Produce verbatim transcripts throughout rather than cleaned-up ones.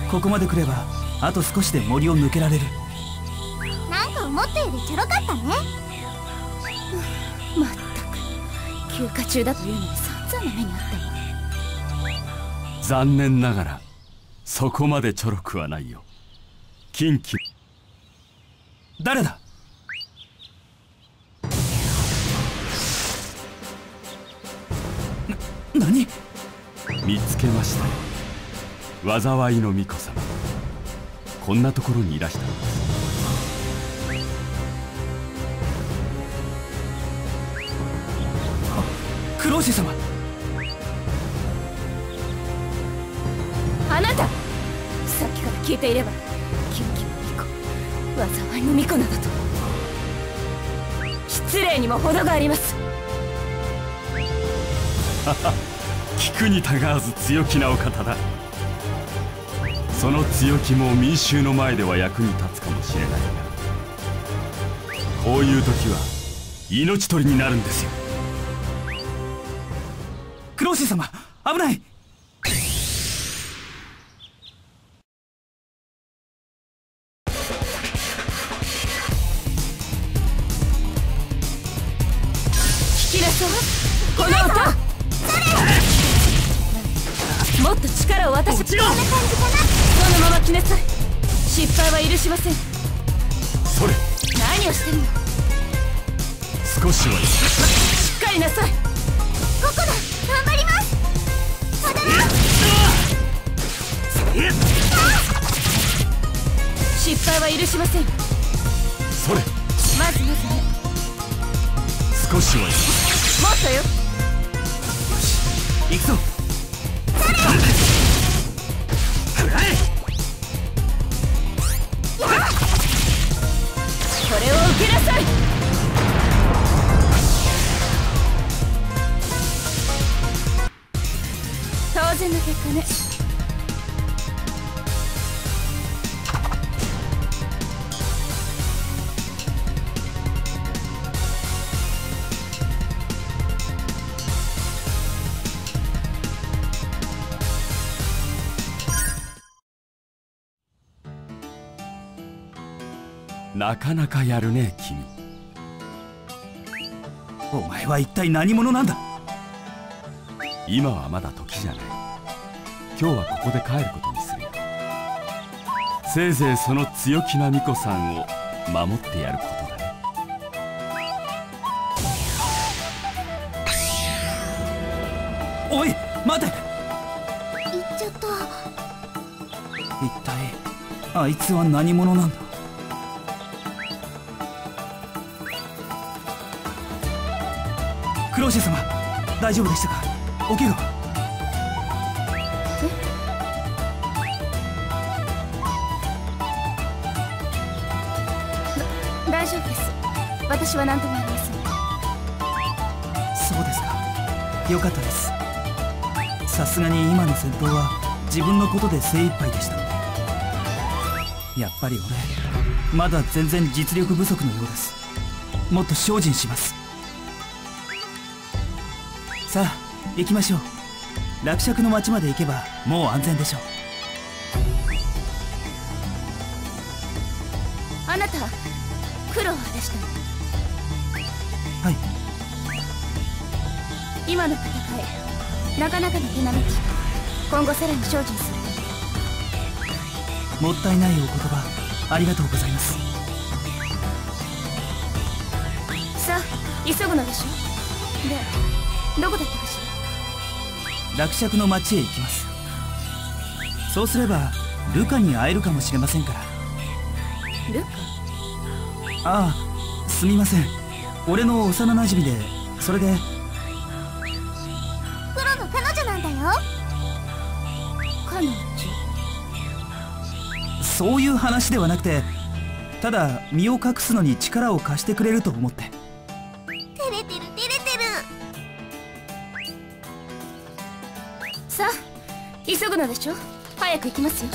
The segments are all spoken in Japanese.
ここまで来ればあと少しで森を抜けられる。 なんか思ったよりちょろかったね。 まったく休暇中だというのに散々な目にあったわ。 残念ながらそこまでちょろくはないよ。近畿誰だ？な、何？ 見つけましたよ。災いの巫女様、こんなところにいらしたのです。 クローシ様。 あなた、さっきから聞いていれば近畿の巫女、災いの巫女などと失礼にも程があります。 聞くにたがわず強気なお方だ。その強気も民衆の前では役に立つかもしれないが、こういう時は命取りになるんですよ。 クローシ様、危ない。 聞きなさい、この音。もっと力を渡し、こんな感じかな。そのまま来なさい。失敗は許しません。 それ、 何をしてるの。 少しはいい。 しっかりなさい。 ここだ、頑張ります。ただ失敗は許しません。 それ、 まずまずね。 少しはいい。 もっとよ。 よし、行くぞ。 これを受けなさい。当然の結果ね。 なかなかやるね、君。 お前は一体何者なんだ？ 今はまだ時じゃない。今日はここで帰ることにするよ。せいぜいその強気な巫女さんを守ってやることだね。 おい、待て。 行っちゃった。 一体あいつは何者なんだ？クローシェ様、大丈夫でしたか？お怪我は？ だ大丈夫です。私は何ともありません。 そうですか、よかったです。さすがに今の戦闘は自分のことで精一杯でしたので。やっぱり俺まだ全然実力不足のようです。もっと精進します。さあ行きましょう。落石の町まで行けばもう安全でしょう。 あなたクロワでしたね。 はい。 今の戦いなかなかの手並みでした。今後さらに精進する。 もったいないお言葉ありがとうございます。 さあ急ぐのでしょ。でどこだったかしら？落石の町へ行きます。そうすればルカに会えるかもしれませんから。 ルカ？ ああ、すみません。俺の幼なじみで、それで。 プロの彼女なんだよ。 彼女？ そういう話ではなくて、ただ身を隠すのに力を貸してくれると思って。 照れてる照れてる。 さあ急ぐのでしょ。早く行きますよ。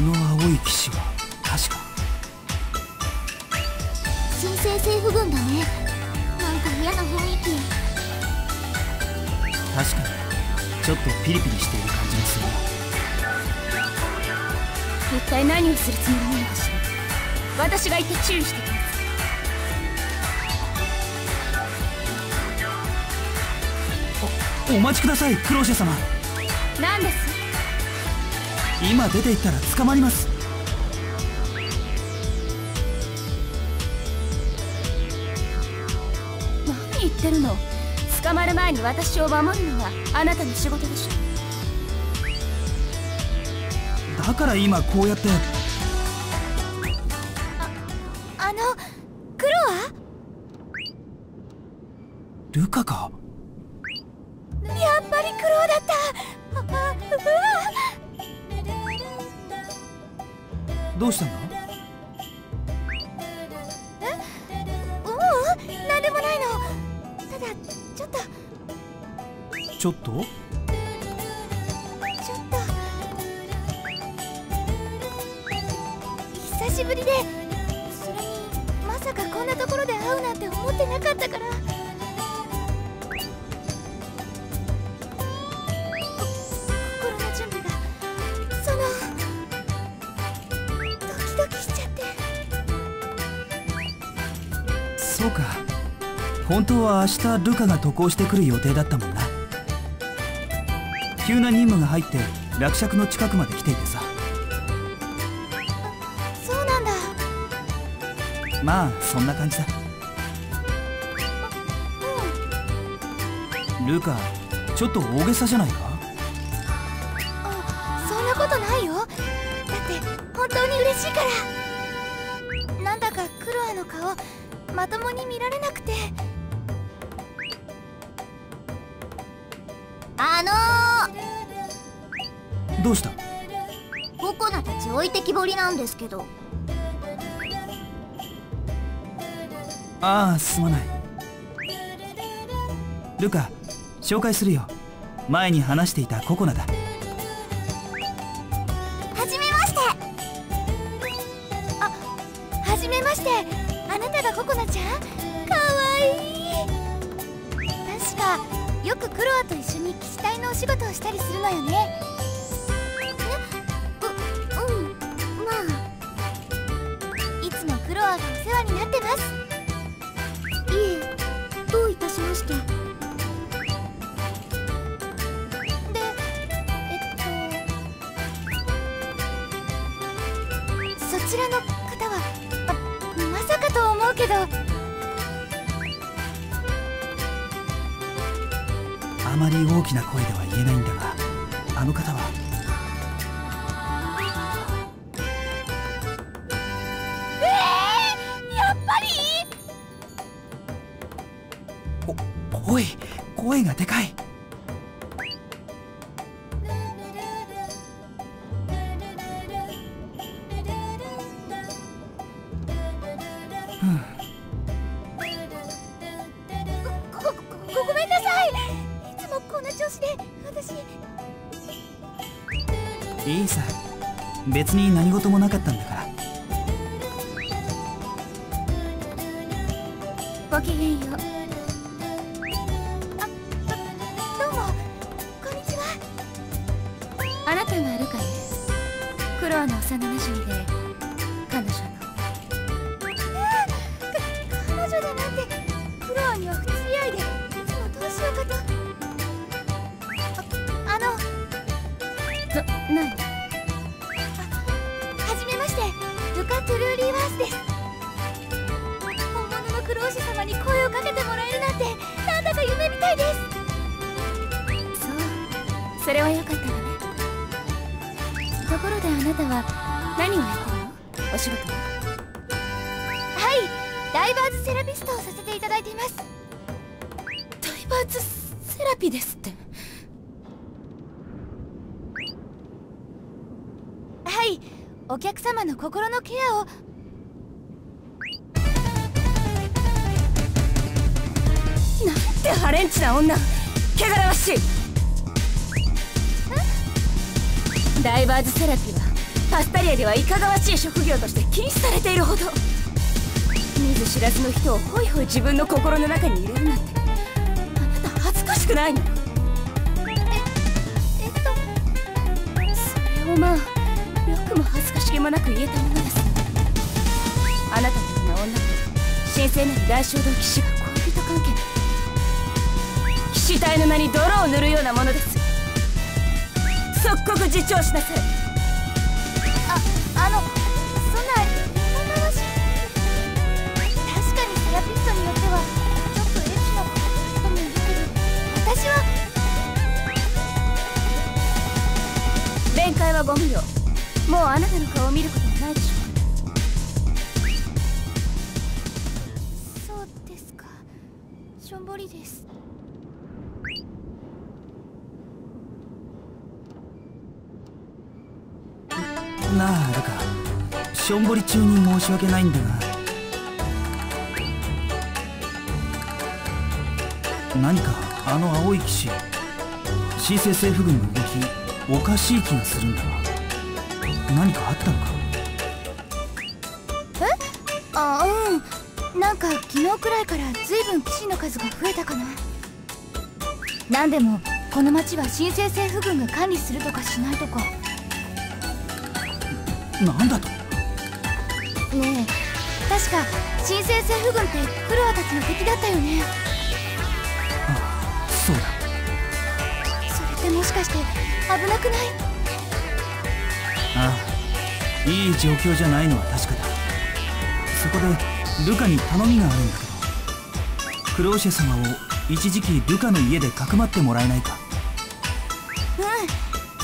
の青い騎士は確か新生政府軍だね。なんか嫌な雰囲気。 確かにちょっとピリピリしている感じがする。 一体何をするつもりなのかしら。私が行って注意してきます。 お待ちください、クローシェ様。 何です？ 今出て行ったら捕まります。 何言ってるの。捕まる前に私を守るのはあなたの仕事でしょ。 だから今こうやって。 ああのクロア？ ルカか。 やっぱりクロアだった。ああ、うわ。 どうしたんだ？ え？ううん、なんでもないの。ただちょっとちょっとちょっと久しぶりで、それにまさかこんなところで会うなんて思ってなかったから。心の準備がそのドキドキしちゃって。 そうか、本当は明日ルカが渡航してくる予定だったもんな。急な任務が入って落尺の近くまで来ていてさ。 そうなんだ。 まあそんな感じだ。 うん。 ルカ、ちょっと大げさじゃないか？ あ、そんなことないよ。だって本当に嬉しいから。なんだかクロアの顔まともに見られなくて。あのどうした？ ー、ココナたち置いてきぼりなんですけど。 ああ、すまない。ルカ、紹介するよ。前に話していたココナだ。 はじめまして。あ、はじめまして。あなたがココナちゃん？かわいい。確かよくクロアと一緒に騎士隊のお仕事をしたりするのよね。え？う、うん、まあいつもクロアがお世話になってます。いえ、どういたしまして。で、えっとそちらの方は、あ、まさかと思うけど。 あまり大きな声では言えないんだが、あの方はえー、やっぱり。 お、おい、声がでかい。 ご、ご、ごめんなさい。いつもこんな調子で私。 いいさ、別に何事もなかったんだから。 ごきげんよう。 あ、どうもこんにちは。 あなたがルカね。クロアの幼なじみで彼女の。 彼女だなんて。クロアには不釣り合いでいつもどうしようかと。あ、あのな、何？ はじめまして、ルカ・トゥルーリーワースです。本物のクローシ様に声をかけてもらえるなんて、なんだか夢みたいです。 そう、それはよかったわね。ところであなたは何をやってるの？お仕事は？ はい、ダイバーズセラピストをさせていただいています。 ダイバーズセラピですって。 はい、お客様の心のケアを。 なんてハレンチな女、汚らわしい。ダイバーズセラピーはパスタリアではいかがわしい職業として禁止されているほど。見ず知らずの人をホイホイ自分の心の中に入れるなんて、あなた恥ずかしくないの？ ええっとそれをまあよくも恥ずかしげもなく言えたものです。あなたのような女と神聖なる大衝動騎士が恋人関係。騎士隊の名に泥を塗るようなものです。即刻自重しなさい。 ああのそんないかがわしい。確かにセラピストによってはちょっとエッチなこともいるけど、私は弁解はご無用。もうあなたの顔を見ることはないでしょう。そうですか。しょんぼりです。 なあルカ、しょんぼり中に申し訳ないんだが、何かあの青い騎士、神聖政府軍の動きおかしい気がするんだが、何かあったのか？ え？あ、うん、なんか昨日くらいからずいぶん騎士の数が増えたかな。なんでもこの町は神聖政府軍が管理するとかしないとか。 なんだと？ ねえ、確か神聖政府軍ってクロアたちの敵だったよね。 ああ、そうだ。 それってもしかして危なくない？ ああ、いい状況じゃないのは確かだ。そこでルカに頼みがあるんだけど、クローシェ様を一時期ルカの家でかくまってもらえないか？ うん、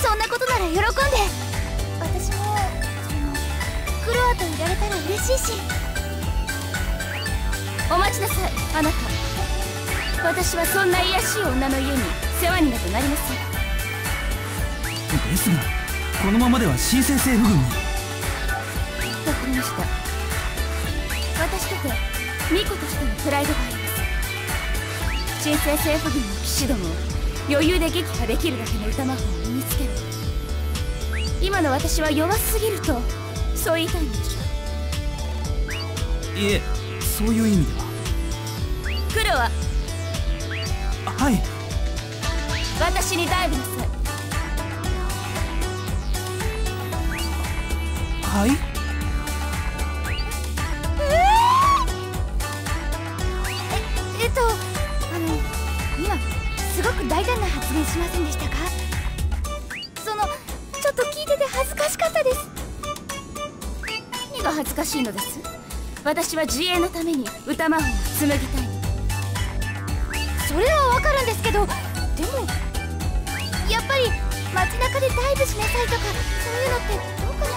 そんなことなら喜んで。私もクロアといられたら嬉しいし。 お待ちなさい、あなた。私はそんな卑しい女の家に世話になどなりません。 ですがこのままでは神聖政府軍に。 わかりました。私とて巫女としてのプライドがあります。神聖政府軍の騎士どもを余裕で撃破できるだけの歌魔法を身につける。今の私は弱すぎるとそう言いたいのでしょう？ いえ、そういう意味では。 クロははい。 私にダイブなさい。 はい。 ええっとあの今すごく大胆な発言しませんでしたか？そのちょっと聞いてて恥ずかしかったです。 何が恥ずかしいのです？私は自衛のために歌魔法を紡ぎたいの。 それはわかるんですけど、でもやっぱり街中でダイブしなさいとかそういうのってどうかな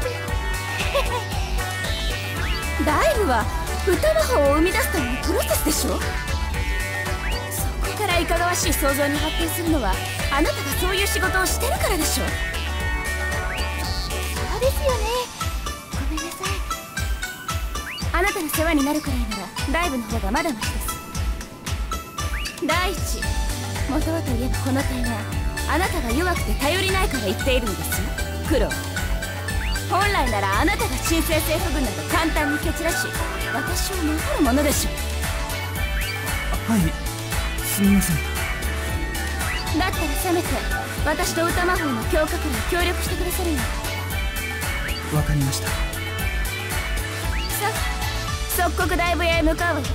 ってダイブは歌魔法を生み出すためのプロセスでしょ。そこからいかがわしい想像に発展するのはあなたがそういう仕事をしてるからでしょ。 そうですよね。ごめんなさい。 あなたの世話になるくらいならダイブの方がまだましです。第一、元はといえばこの点はあなたが弱くて頼りないから言っているのですよ、クロ。本来ならあなたが神聖政府軍など簡単に蹴散らし私を守るものでしょう。 はい、すみません。 だったらせめて私と歌魔法の強化から協力してくださるの。 わかりました。 さあ、即刻ダイブ屋へ向かうわよ。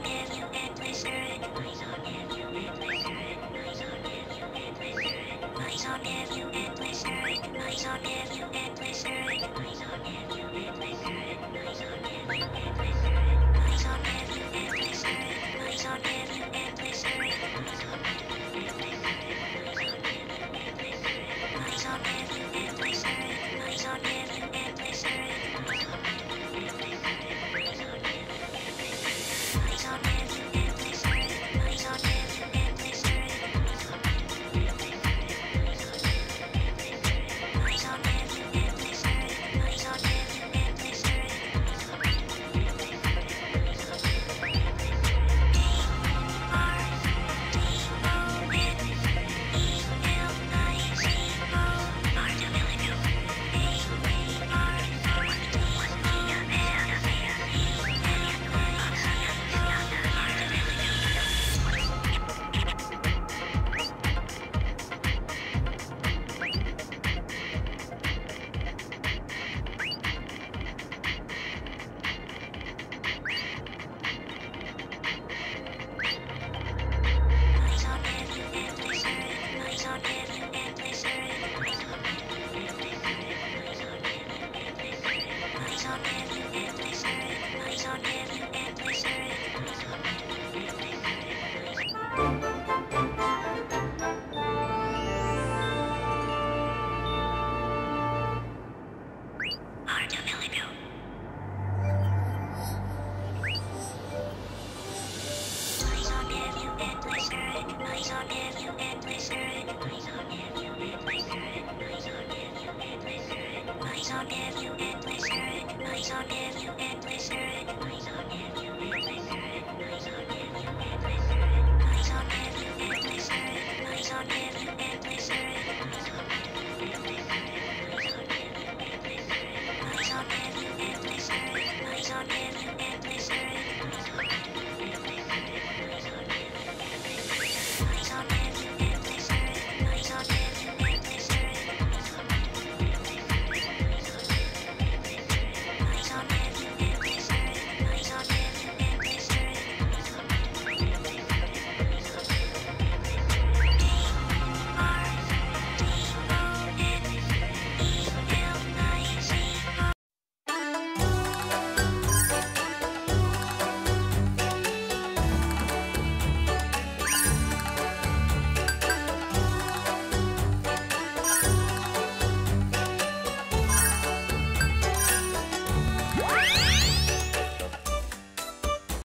Please don't give you and pleasure. Please don't give